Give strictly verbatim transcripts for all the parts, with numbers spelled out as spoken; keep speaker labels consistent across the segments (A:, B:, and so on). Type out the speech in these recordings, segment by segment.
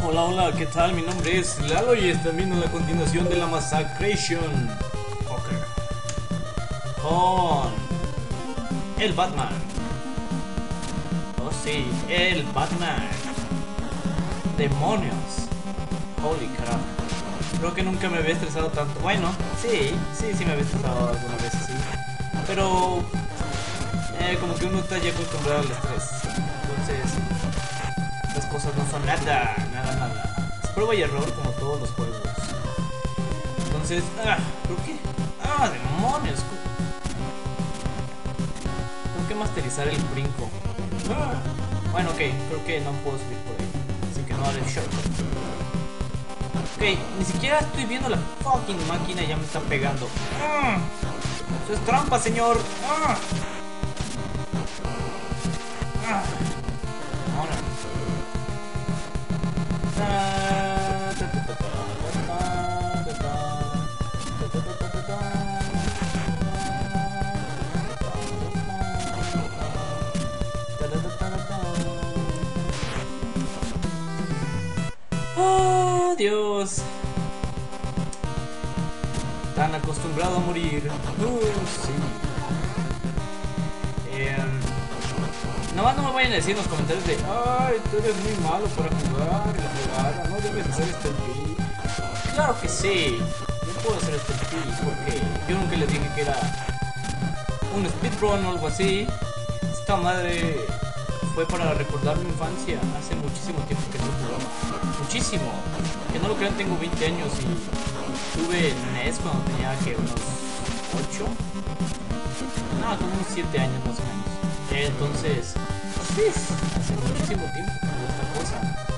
A: Hola, hola, ¿qué tal? Mi nombre es Lalo y están viendo la continuación de la Massacration Poker con el Batman. Oh sí, el Batman. Demonios. Holy crap. Creo que nunca me había estresado tanto. Bueno, sí, sí, sí me había estresado alguna vez, sí. Pero eh, como que uno está ya acostumbrado al estrés. Entonces las cosas no son nada, nada, nada. Es prueba y error como todos los juegos. Entonces, ah, creo que... Ah, demonios. Tengo que masterizar el brinco. Ah. Bueno, ok, creo que no puedo subir por ahí. Así que no haré shortcut. Ok, ni siquiera estoy viendo la fucking máquina y ya me está pegando. Ah. Eso es trampa, señor. Ah. Ah. Ahora. Oh, Dios. Tan acostumbrado a morir. Uh, sí. Eh, Nomás no me vayan a decir en los comentarios de ay, tú eres muy malo para jugar y la jugada, no debes hacer este speed. Claro que sí, yo puedo hacer este speed porque yo nunca les dije que era un speedrun o algo así. Esta madre fue para recordar mi infancia. Hace muchísimo tiempo que no jugaba. Muchísimo. Que no lo crean, tengo veinte años y tuve N E S cuando tenía que unos ocho. No, como unos siete años más o menos. Entonces, sí, hace muchísimo tiempo que jugó esta cosa.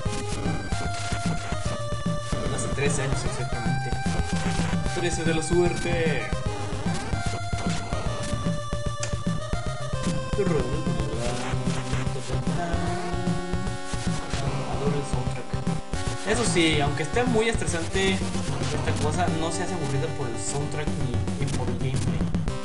A: Hace trece años exactamente. trece de la suerte. Adoro el soundtrack. Eso sí, aunque esté muy estresante esta cosa, no se hace aburrida por el soundtrack ni, ni por el gameplay.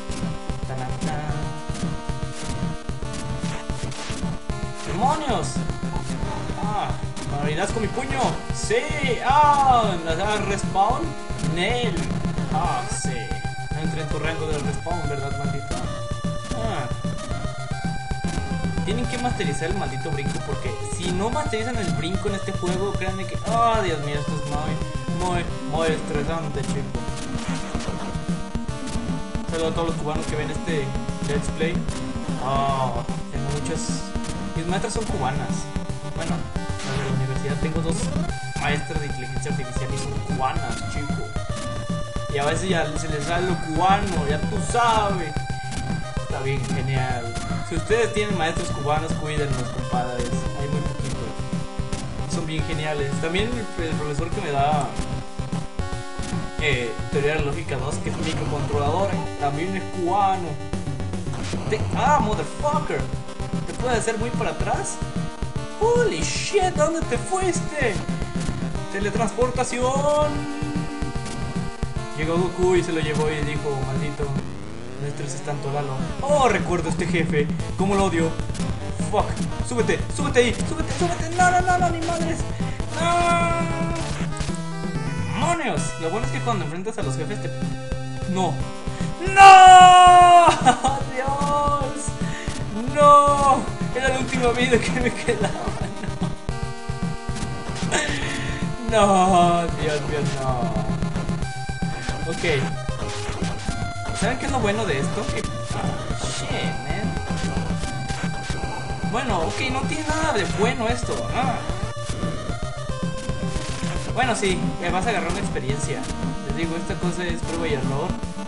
A: ¡Demonios! ¡Ah! ¿Me abrirás con mi puño? ¡Sí! ¡Ah! ¿La da respawn? ¡Nel! ¡Ah, sí! No entré en tu rango del respawn, ¿verdad, maldito? ¡Ah! Tienen que masterizar el maldito brinco porque si no masterizan el brinco en este juego, créanme que... ¡Ah, Dios mío! Esto es muy, muy, muy estresante, chico. Saludos a todos los cubanos que ven este Let's Play. ¡Ah! Oh, tengo muchas... Mis maestras son cubanas. Bueno, en la universidad tengo dos maestras de inteligencia artificial y son cubanas, chico. Y a veces ya se les sale lo cubano, ya tú sabes. Está bien, genial. Si ustedes tienen maestros cubanos, cuídenlos, compadres. Hay muy poquitos. Son bien geniales. También el, el profesor que me da eh, teoría de la lógica dos, que es microcontrolador, también es cubano. Te ah, motherfucker. ¿Te puede hacer muy para atrás? Holy shit, ¿dónde te fuiste? Teletransportación. Llegó Goku y se lo llevó y dijo, maldito, no estreses tanto, Lalo. Oh, recuerdo este jefe, cómo lo odio. Fuck, súbete, súbete ahí, súbete, súbete. No, no, no, no, ni madres. No. ¡Demonios! Lo bueno es que cuando enfrentas a los jefes te... No. ¡No! ¡Dios! ¡No! Era la última vida que me quedaba. No, no, Dios mío, no. Ok. ¿Saben qué es lo bueno de esto? Que... Oh, shit, man. Bueno, ok, no tiene nada de bueno esto. Ah. Bueno, sí, me vas a agarrar una experiencia. Les digo, esta cosa es prueba y error.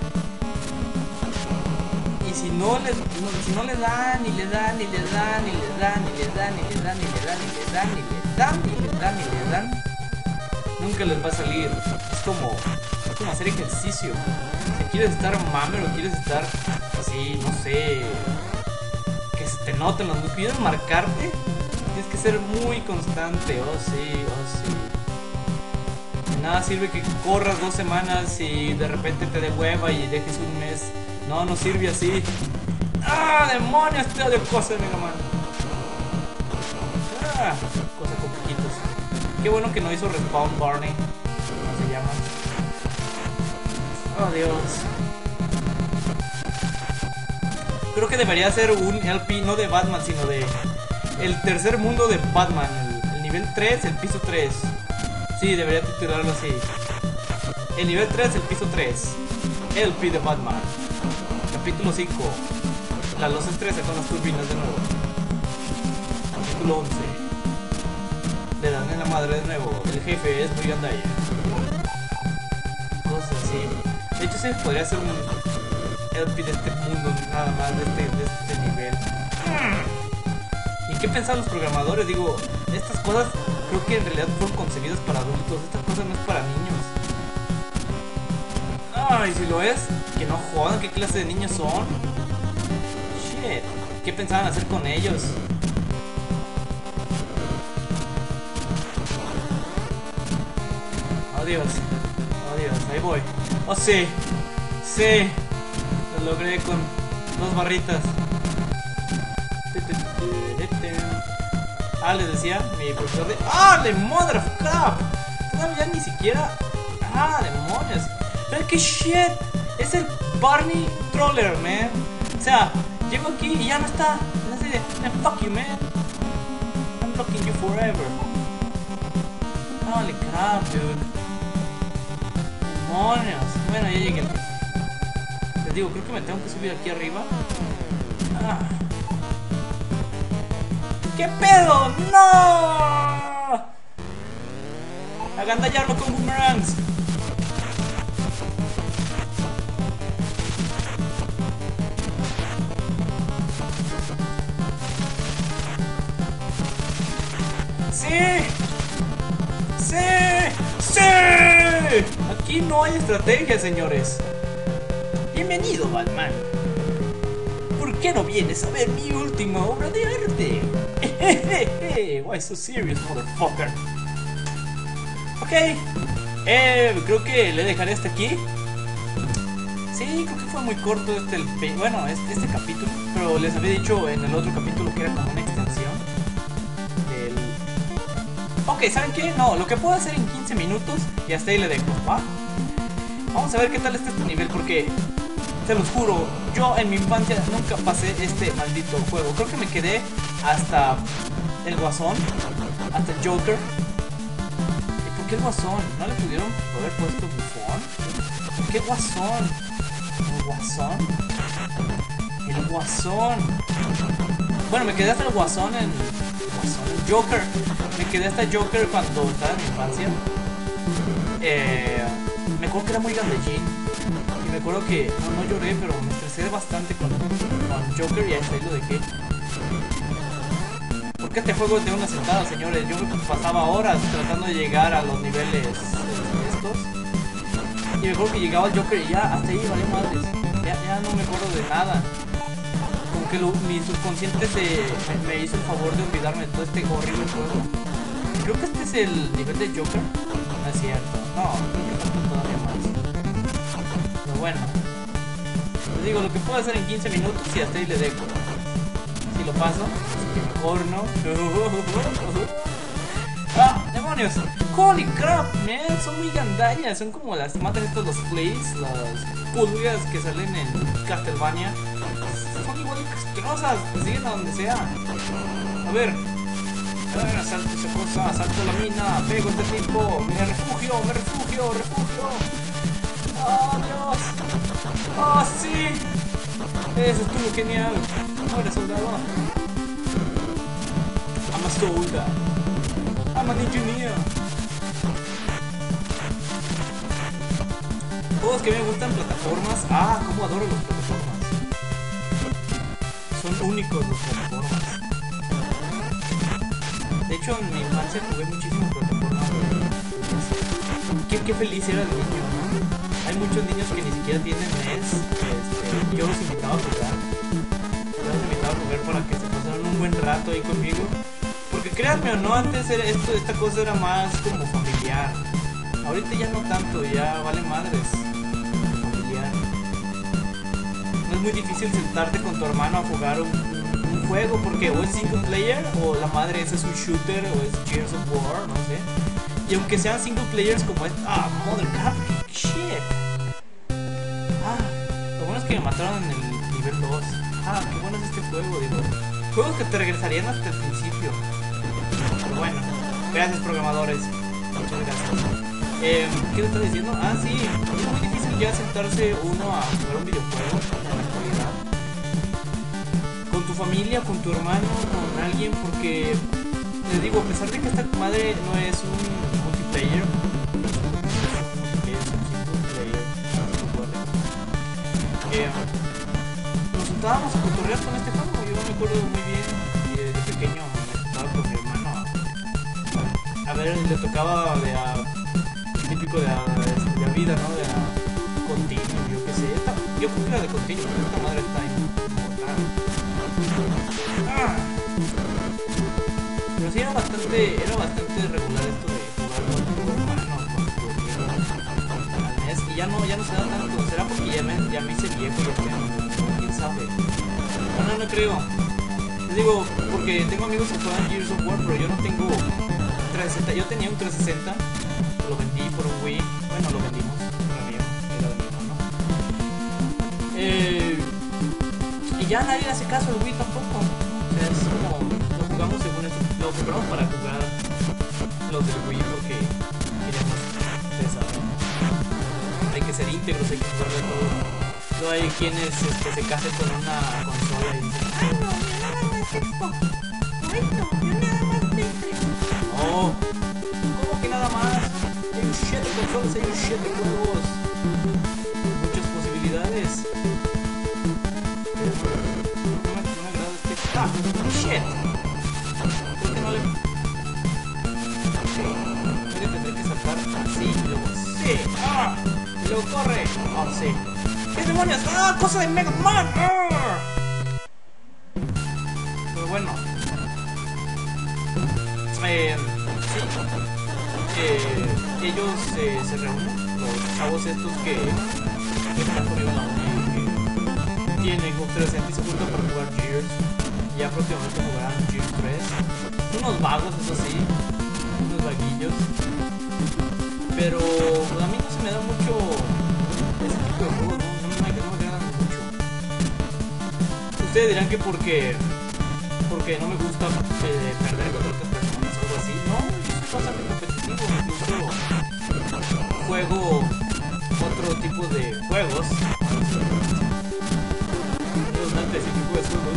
A: Y si no le, no, si no le dan, y le dan, y le dan, y le dan, y le dan, y le dan, y le dan, y le dan, y le dan, y le dan, y le dan, nunca les va a salir. Es como, es como hacer ejercicio. Si quieres estar mamer o quieres estar así, no sé, que se te noten los músculos, quieres marcarte, tienes que ser muy constante. Oh sí, oh sí. De nada sirve que corras dos semanas y de repente te dé hueva y dejes un mes. No, no sirve así. ¡Ah, demonios! Te odio cosa de Mega Man. Ah, cosa con piquitos. Qué bueno que no hizo Respawn Barney. ¿Cómo se llama? Oh, Dios. Creo que debería ser un L P, no de Batman, sino de el tercer mundo de Batman. El, el nivel tres, el piso tres. Sí, debería titularlo así. El nivel tres, el piso tres. L P de Batman. Capítulo cinco. Las luces trece con las turbinas de nuevo. Capítulo once. Le dan en la madre de nuevo. El jefe es muy gandalla. Cosas así. De hecho, sí podría ser un L P de este mundo, nada más de este, de este nivel. ¿Y qué pensaban los programadores? Digo, estas cosas creo que en realidad fueron concebidas para adultos. Estas cosas no es para niños. Ay, si lo es, que no jodan, ¿qué clase de niños son? Shit, ¿qué pensaban hacer con ellos? Oh Dios, oh Dios, ahí voy. Oh sí, sí, lo logré con dos barritas. Ah, les decía, mi profesor de... ¡Ah, de mother of crap! Todavía ni siquiera... ¡Ah, demonios! Pero qué shit, es el Barney Troller, man. O sea, llego aquí y ya no está. Es así de, fuck you, man. I'm blocking you forever. Holy crap, dude. Demonios. Bueno, ya llegué. Les digo, creo que me tengo que subir aquí arriba. Ah. ¿Qué pedo? ¡No! Agandallarlo con boomerangs. ¡Sí! ¡Sí! ¡Sí! Aquí no hay estrategia, señores. Bienvenido, Batman. ¿Por qué no vienes a ver mi última obra de arte? Why so serious, motherfucker? Ok. Eh, creo que le dejaré hasta aquí. Sí, creo que fue muy corto este, el, bueno, este, este capítulo. Pero les había dicho en el otro capítulo que era como una extensión. Ok, ¿saben qué? No, lo que puedo hacer en quince minutos y hasta ahí le dejo, ¿va? Vamos a ver qué tal está este nivel, porque se los juro, yo en mi infancia nunca pasé este maldito juego. Creo que me quedé hasta el Guasón, hasta el Joker. ¿Y por qué el Guasón? ¿No le pudieron haber puesto Bufón? ¿Por qué Guasón? ¿El Guasón? El Guasón. Bueno, me quedé hasta el Guasón en... El Joker. Me quedé hasta Joker cuando estaba en mi infancia. Eh, me acuerdo que era muy gandallín. Y me acuerdo que no, no lloré, pero me estresé bastante con, con Joker y hasta ahí lo dejé. Porque este juego es de una sentada, señores. Yo me pasaba horas tratando de llegar a los niveles estos. Y me acuerdo que llegaba el Joker y ya hasta ahí valió madres. Ya, ya no me acuerdo de nada. Como que lo, mi subconsciente se, me, me hizo el favor de olvidarme de todo este horrible juego. Creo que este es el nivel de Joker. No es cierto. No, creo que falta todavía más. Pero bueno. Les digo, lo que puedo hacer en quince minutos y hasta ahí le dejo. Si lo paso, mejor no. ¡Ah, demonios! ¡Holy crap, man! Son muy gandallas. Son como las... Matan estos los fleas, las pulgas que salen en Castlevania. Son igual de castrosas. Que siguen a donde sea. A ver. Asalto esa cosa, asalto la mina, pego a este tipo, me refugio, me refugio, refugio. ¡Oh, Dios! ¡Oh, sí! Eso estuvo genial. Muere, soldado. I'm a soldier. I'm an engineer. Juegos que me gustan, plataformas. Ah, cómo adoro las plataformas. Son únicos los plataformas. De hecho, en mi infancia jugué muchísimo plataformas. Qué, qué feliz era el niño, ¿no? Hay muchos niños que ni siquiera tienen N E S. Este, yo los invitaba a jugar. Yo los invitaba a jugar para que se pasaran un buen rato ahí conmigo. Porque créanme o no, antes era esto, esta cosa era más como familiar. Ahorita ya no tanto, ya vale madres. Familiar. No es muy difícil sentarte con tu hermano a jugar un juego, porque o es single player o la madre esa es un shooter o es Gears of War, no sé. Y aunque sean single players como este. Ah, mother god, shit. Ah, lo bueno es que me mataron en el nivel dos. Ah, qué bueno es este juego, digo. Juegos que te regresarían hasta el principio. Pero bueno, gracias programadores. Muchas gracias. Eh, ¿Qué te estaba diciendo? Ah, sí, es muy difícil ya sentarse uno a jugar un videojuego en la actualidad. Con tu familia, con tu hermano, con alguien, porque te digo, a pesar de que esta madre no es un multiplayer, es un single player, eh, nos sentábamos a cotorrear con este juego. Yo me acuerdo muy bien, y desde pequeño me sentaba con mi hermano a, a ver, le tocaba de a típico de la, de la vida, ¿no? De la continuo, yo qué sé. Esta, yo creo que la de continuo, pero esta madre está inmortal. Ah. Pero sí era bastante, era bastante regular esto de jugar con tu hermano, con tu amigo al mes. Y ya no, ya no se da tanto. ¿Será porque ya me, ya me hice viejo y ya tengo? ¿Quién sabe? No, no, no creo. Te digo, porque tengo amigos que juegan Gears of War, pero yo no tengo trescientos sesenta. Yo tenía un trescientos sesenta. Lo vendí por un Wii. Bueno, lo vendimos. Era mío, era de mi hermano. Eh, y ya nadie le hace caso al Wii tampoco. O sea, es como lo jugamos según esto. Lo compramos para jugar los del Wii porque queremos, ustedes saben, hay que ser íntegros, hay que jugar de todo. No hay quienes este, se casen con una consola y dicen, ay no, yo nada más Xbox. Ay no, yo nada más Play tres. Oh, ¿cómo que nada más? Hay un shit de consolas, hay un shit de juegos. Muchas posibilidades. No me, no me agrada este. ¡Ah! ¡Shit! ¿Por qué no le.? Ok. Voy a tener que saltar así y luego sí. ¡Ah! Y luego corre. ¡Ah, sí! ¿Qué demonios? ¡Ah! ¡Cosa de Mega Man! ¡Ah! Pero bueno. Eh. Sí. Eh, ellos eh, se reúnen, los chavos estos que, que están conmigo en la uni, que tienen Xbox trescientos sesenta y se juntan para jugar Gears. Ya próximamente jugarán Gears tres. Unos vagos, eso sí, unos vaguillos. Pero pues, a mí no se me da mucho ese tipo de juegos, no, no, me, no me agradan mucho. Ustedes dirán que porque, porque no me gusta eh, perder con otras personas o algo así. No, yo soy bastante competitivo, incluso juego otro tipo de juegos. Redundante ese tipo de juegos.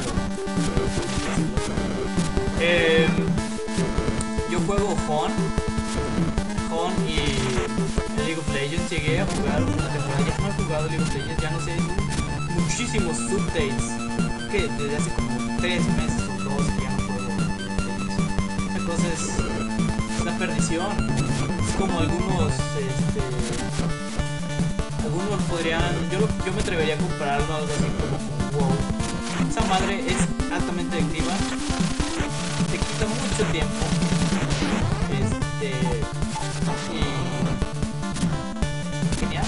A: Eh, yo juego Hon. Hon y League of Legends. Llegué a jugar una temporada. Ya no he jugado League of Legends. Ya no sé. Muchísimos updates. Que desde hace como tres meses o dos que ya no juego League of Legends. Esta cosa es la perdición. Como algunos, este, algunos podrían, yo, yo me atrevería a comprarlo, algo así como WoW. Esa madre es altamente adictiva, te quita mucho tiempo, este, y genial.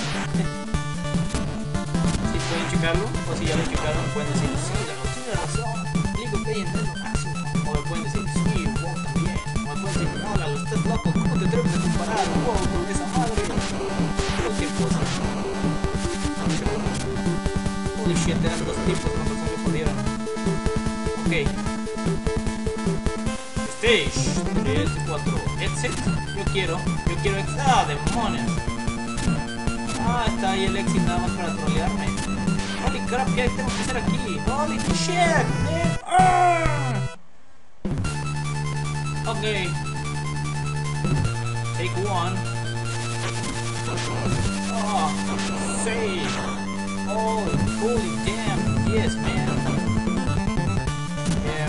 A: Si pueden checarlo, o si ya lo checaron, pueden decir, sí, la tiene razón, League of Legends es lo máximo, o me pueden decir, sí, WoW también, o me pueden decir, no, Lalo, estás loco, ¿cómo te atreves a comparar un WoW con esa madre? Cualquier cosa. Holy shit, eran dos tipos, con razón me jodieron. Ok. Stage tres y cuatro. Exit. Yo quiero, yo quiero exit. Ah, demonios. Ah, está ahí el exit nada más para trolearme. Holy crap, ¿qué tengo que hacer aquí? Holy shit, man. Ah. Ok. Take one. Oh, save. Oh, holy damn. Yes, man. Yeah.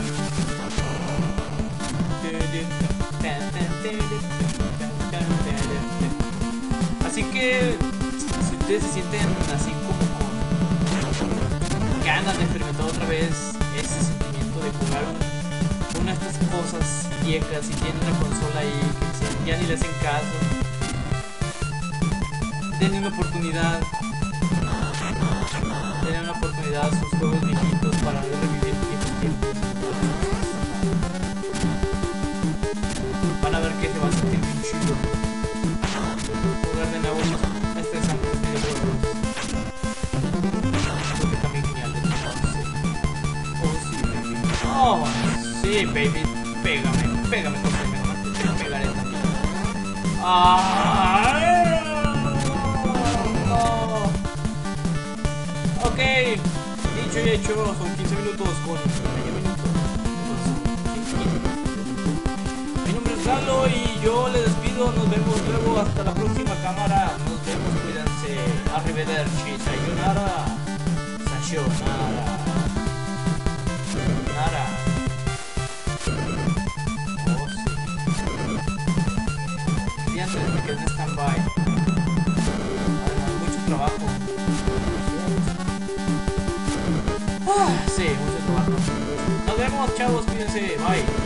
A: Así que si ustedes se sienten así como con ganas de experimentar otra vez ese sentimiento de jugar una de estas cosas viejas y tienen una consola ahí que ya ni le hacen caso, denle una oportunidad, denle una oportunidad a sus juegos viejitos para revivir viejos tiempos. Van a ver que se va a sentir bien chido. Oye, baby, pégame, pégame con el Mega Man. Te pegaré también. ¡Ah! No. Ok, dicho y hecho, son quince minutos con medio minuto. Mi nombre es Lalo y yo les despido. Nos vemos luego. Hasta la próxima cámara. Nos vemos. Cuídense. Arrivederci. Sayonara. Sayonara. Nara. Oh, sí. Y antes me quedé en stand-by. Mucho trabajo. Ah, sí, mucho trabajo. Nos vemos, chavos. Cuídense. Bye.